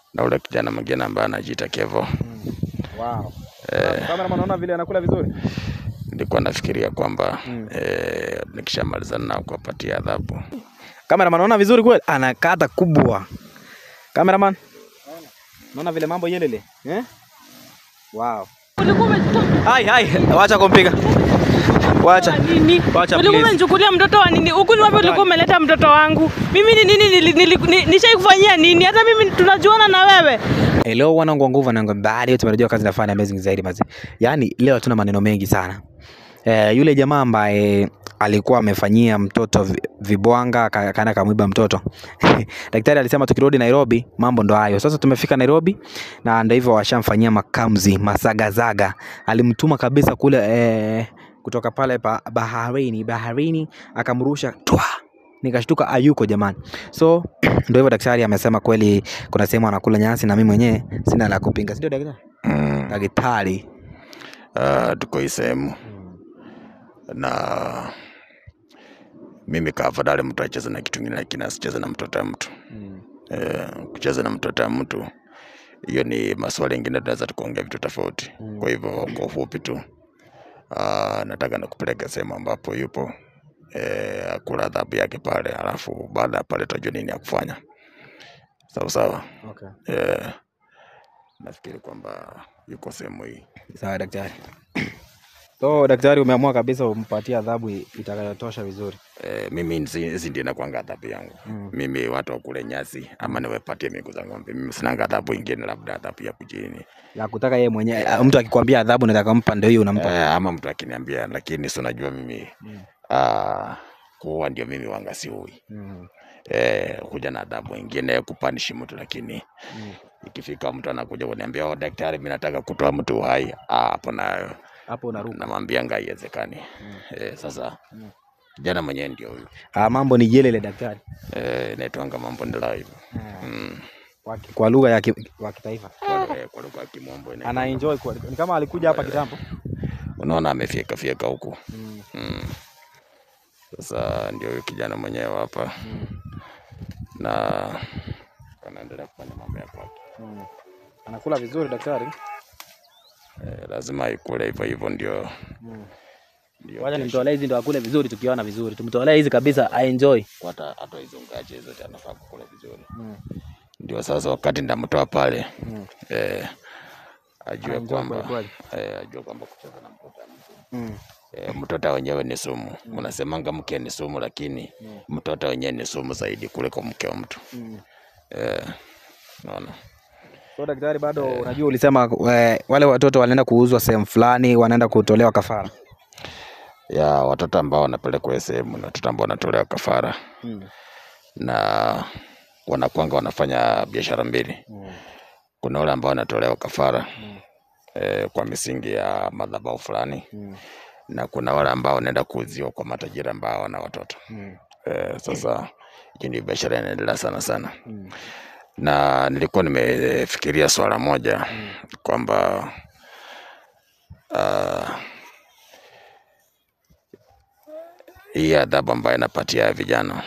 na ule kijana mwingine ambaye anajiita Kevo. Wow. Kamera unaona vile anakula vizuri? Nilikuwa nafikiria kwamba nikishamalizana nao kuwapatia adhabu. Kameraman unaona vizuri kweli? Anakata kubwa. Kameraman. Unaona vile mambo yelele? Wow. Hai, wacha kumpiga. Wacha. Ulikuwa umenichukulia mtoto wa nini? Huku ni wapi ulikuwa umeleta mtoto wangu? Mimi ni nini nishaikufanyia nini? Hata mimi tunajuana na wewe. Hello wanangu wa nguvu na ngambali, yote tunajua kazi nafanya amazing zaidi mazi. Yaani leo hatuna maneno mengi sana. Yule jamaa ambaye alikuwa amefanyia mtoto vibwanga kana kamwiba mtoto. Daktari alisema tukirudi Nairobi mambo ndo hayo. Sasa tumefika Nairobi na ndio hivyo washamfanyia makamzi, masagazaga. Alimtuma kabisa kule kutoka pale baharini akamrusha twa. Nikashtuka ayuko jamani. So ndio hivyo daktari amesema kweli kuna sehemu anakula nyasi na mimi mwenyewe sina la kupinga. Sio daktari? Daktari. Tuko isemu. Na mimi kaafadhali mtu acheze na kitu kingine lakini asicheze na mtoto wa mtu. Kucheza na mtoto wa mtu hiyo ni maswali mengine tunaweza tukaongea vitu tofauti. Kwa hivyo kwa ufupi tu nataka nikupeleke sehemu ambapo yupo kula adhabu yake pale, alafu baada ya pale tutajua nini ya kufanya. Sawa. Okay. Nafikiri kwamba yuko sehemu hii. Sawa daktari. So daktari umeamua kabisa umpatie adhabu itakayotosha vizuri. Mimi hizi ndio nakuanga adhabu yangu. Mimi watu wakule nyasi ama niwepatie miguu za ng'ombe. Mimi sina adhabu nyingine, labda adhabu ya kujini. La kutaka yeye mwenyewe. Mtu akikwambia adhabu unataka kumpa ndio hiyo unampa. Ama mtu akiniambia, lakini si unajua mimi kuwa ndio mimi wanga siui. Kuja na adhabu nyingine kupanishi mtu, lakini ikifika mtu anakuja kuniambia daktari mimi nataka kutoa mtu hai, hapo unaruka. Namwambia haiwezekani. Sasa kijana mwenyewe ndio huyo. Mambo ni jelele daktari. Naitwanga mambo ni live. Kwa lugha ya kitaifa. Kwa lugha ya kimombo ana enjoy kwa ni kama alikuja hapa kitambo. Unaona amefieka huku. Sasa ndio huyo kijana mwenyewe hapa. Na anaendelea kufanya mambo yake. Anakula vizuri daktari. Lazima ikule hivyo ndio. Wacha nimtolee hizi ndio akule vizuri, tukiona vizuri. Tumtolee hizi kabisa aenjoy. Hata hizo ngache hizo anafaa kukula vizuri. Ndio sasa wakati ndamtoa pale ajue kwamba kucheza na mtoto mtu. Mtoto wenyewe ni sumu. Unasemanga mke ni sumu, lakini mtoto wenyewe ni sumu zaidi kuliko mke wa mtu. Naona. So daktari bado unajua ulisema wale watoto wanaenda kuuzwa sehemu fulani, wanaenda kutolewa kafara. Ya watoto ambao wanapelekwa sehemu na watoto ambao wanatolewa kafara. Na wanakuanga wanafanya biashara mbili. Kuna wale ambao wanatolewa kafara kwa misingi ya madhabahu fulani. Na kuna wale ambao wanaenda kuuziwa kwa matajiri ambao wana watoto. Sasa hiyo ni biashara inaendelea sana. Na nilikuwa nimefikiria swala moja kwamba hii adhabu ambayo inapatia vijana,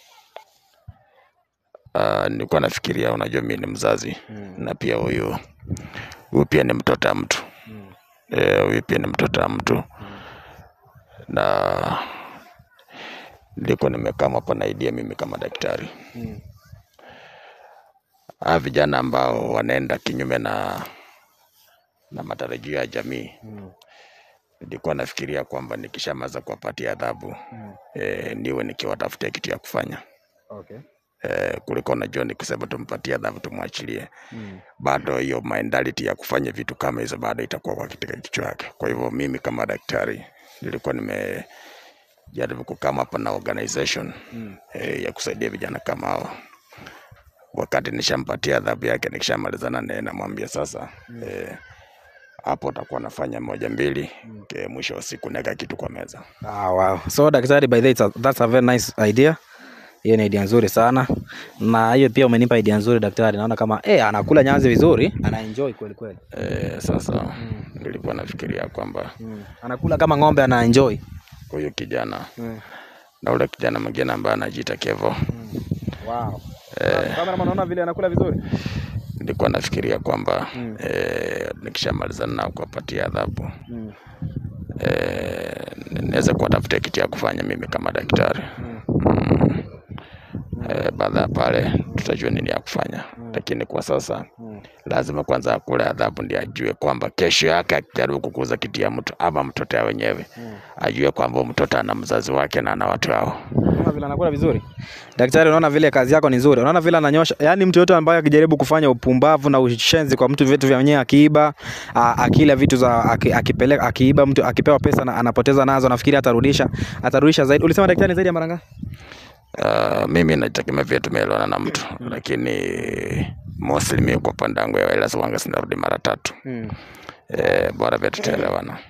nilikuwa nafikiria, unajua mimi ni mzazi na pia huyu pia ni mtoto wa mtu. Huyu pia ni mtoto wa mtu. Na nilikuwa nimekaa hapa na idea mimi kama daktari. Vijana ambao wanaenda kinyume na matarajio ya jamii. Nilikuwa nafikiria kwamba nikishamaza kuwapatia adhabu niwe nikiwatafutia kitu ya kufanya. Okay. Kuliko unajua nikisema tumpatie adhabu tumwachilie. Bado hiyo mentality ya kufanya vitu kama hizo bado itakuwa kwa kichwa chake. Kwa hivyo mimi kama daktari nilikuwa nimejaribu kukama hapa na organization ya kusaidia vijana kama hao. Wakati nishampatia adhabu yake, nikishamalizana naye namwambia sasa hapo utakuwa nafanya moja mbili, mwisho wa siku naweka kitu kwa meza. Wow. So daktari, by the way, that's a very nice idea. Hiyo ni idea nzuri sana. Na hiyo pia umenipa idea nzuri daktari. Naona kama anakula nyasi vizuri, ana enjoy kweli. Sasa nilikuwa nafikiria kwamba anakula kama ng'ombe, ana enjoy. Huyo kijana na ule kijana mwingine ambaye anajiita Kevo. Wow. Kama unaona vile anakula vizuri? nilikuwa nafikiria kwamba nikishamalizana nao kuwapatia adhabu naweza kuwatafutia kitu ya kufanya mimi kama daktari. Baada ya pale tutajua nini ya kufanya, lakini kwa sasa lazima kwanza akule adhabu ndio ajue kwamba kesho yake akijaribu kukuza kitu ya mtu ama mtoto ya wenyewe ajue kwamba mtoto ana mzazi wake na ana watu hao. Unaona vile anakula vizuri daktari, unaona vile kazi yako ni nzuri, unaona vile ananyosha. Yani mtu yote ambaye akijaribu kufanya upumbavu na ushenzi kwa mtu vitu vya wenyewe, akiiba akila vitu za akipeleka, akiiba mtu akipewa pesa na anapoteza nazo, nafikiri atarudisha zaidi. Ulisema daktari zaidi ya mara ngapi? Mimi nategemea vile tumeelewana na mtu, lakini mostly mimi kwa pande yangu ya ila wanga sinarudi mara 3. Bora vile tutaelewana.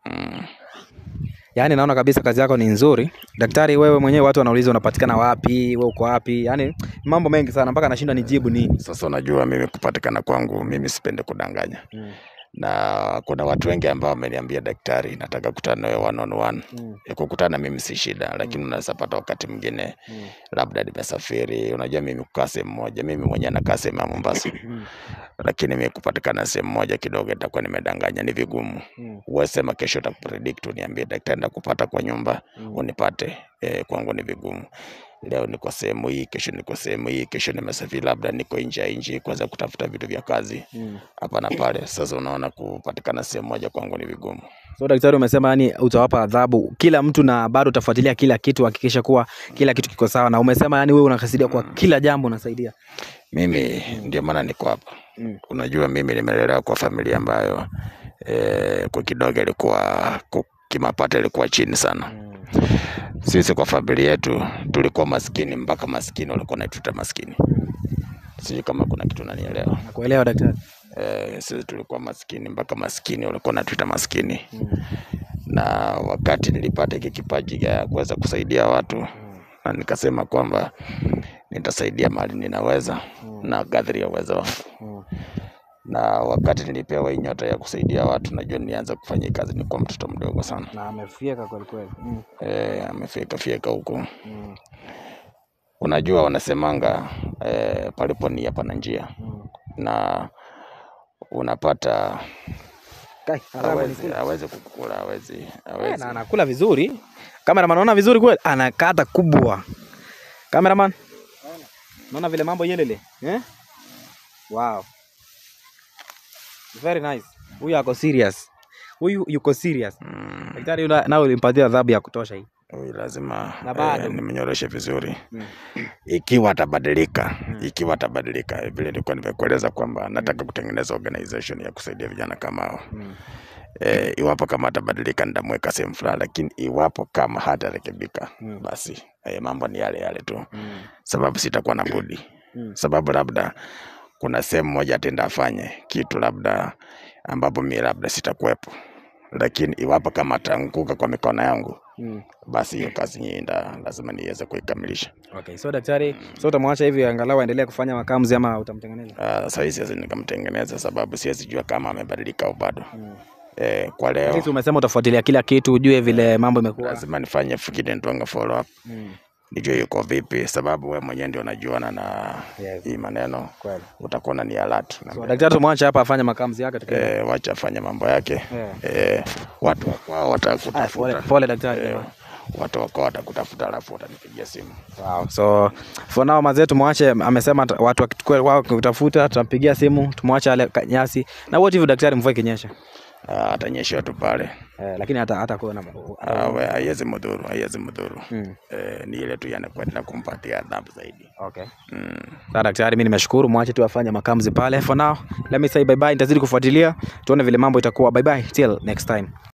Yani naona kabisa kazi yako ni nzuri daktari. Wewe mwenyewe watu wanauliza unapatikana wapi, wewe uko wapi, yani mambo mengi sana mpaka nashinda nijibu nini. Sasa unajua mimi kupatikana kwangu mimi sipende kudanganya. Na kuna watu wengi ambao wameniambia daktari, nataka kukutana nawe one on one. Kukutana mimi si shida, lakini unaweza pata wakati mwingine labda nimesafiri. Unajua mimi kukaa sehemu moja, mimi mwenyewe nakaa sehemu ya Mombasa. Lakini mimi kupatikana sehemu moja kidogo itakuwa nimedanganya, ni vigumu. Wewe sema kesho utakupredict uniambie daktari ndakupata kwa nyumba unipate, kwangu ni vigumu. Leo niko sehemu hii, kesho niko sehemu hii, kesho nimesafiri labda niko nje kwanza kutafuta vitu vya kazi hapa na pale. Sasa unaona kupatikana sehemu moja kwangu ni vigumu. So daktari umesema yani utawapa adhabu kila mtu na bado utafuatilia kila kitu, hakikisha kuwa kila kitu kiko sawa, na umesema yani wewe unakasidia kwa kila jambo unasaidia. Mimi ndio maana niko hapa. Unajua mimi nimelelewa kwa familia ambayo kwa kidogo ilikuwa kimapato ilikuwa chini sana. Sisi kwa familia yetu tulikuwa maskini, mpaka maskini walikuwa wanatuita maskini. Sijui kama kuna kitu unanielewa. Nakuelewa daktari. Sisi tulikuwa maskini, mpaka maskini walikuwa wanatuita maskini. Na wakati nilipata hiki kipaji ya kuweza kusaidia watu, na nikasema kwamba nitasaidia mali ninaweza na kadri ya uwezo wangu. Na wakati nilipewa hii nyota ya kusaidia watu, najua nianza kufanya kazi ni kwa mtoto mdogo sana. Na amefieka kweli kweli. Amefieka huko. Unajua wanasemanga palipo nia pana njia. Na unapata hawezi kukula, hawezi. Na anakula vizuri. Cameraman unaona vizuri kweli? Anakata kubwa. Cameraman. Unaona vile mambo yelele? Wow. Very nice. Huyu ako serious. Huyu yuko serious. Daktari nao ulimpatia adhabu ya kutosha hii. Huyu lazima nimnyoroshe vizuri. Ikiwa atabadilika, vile nilikuwa nimekueleza kwamba nataka kutengeneza organization ya kusaidia vijana kama hao. Iwapo kama atabadilika nitamweka sehemu fulani, lakini iwapo kama hatarekebika basi mambo ni yale tu. Sababu sitakuwa na budi. Sababu labda kuna sehemu moja atenda afanye kitu labda ambapo mimi labda sitakuwepo, lakini iwapo kama ataanguka kwa mikono yangu basi hiyo kazi nyinda lazima niweze kuikamilisha. Okay, so daktari, so utamwacha hivi angalau aendelee kufanya makamuzi ama utamtengeneza? Sasa hizi siwezi nikamtengeneza sababu siwezi jua kama amebadilika au bado. Kwa leo sisi umesema utafuatilia kila kitu ujue vile mambo imekuwa. Lazima nifanye fikiri nitwanga follow up. Nijue yuko vipi, sababu wewe mwenyewe ndio unajuana na hii maneno. Utakuwa ni alert. So daktari tumwache hapa afanye makamuzi yake wacha afanye mambo yake. Watu wao watakutafuta. Pole daktari. Watu wako watakutafuta alafu watanipigia simu. Wow. So for now mazee tumwache, amesema watu wakitukua wao kutafuta tutampigia simu, tumwache ale nyasi. Na what if daktari mvua ikinyesha? Atanyesha tu pale. Lakini hata kuona haiwezi mdhuru. Ni ile tu yanakwenda kumpatia adhabu zaidi. Okay. Sasa daktari mimi nimeshukuru, mwache tu afanye makamuzi pale. For now let me say bye bye, nitazidi kufuatilia tuone vile mambo itakuwa. Bye bye till next time.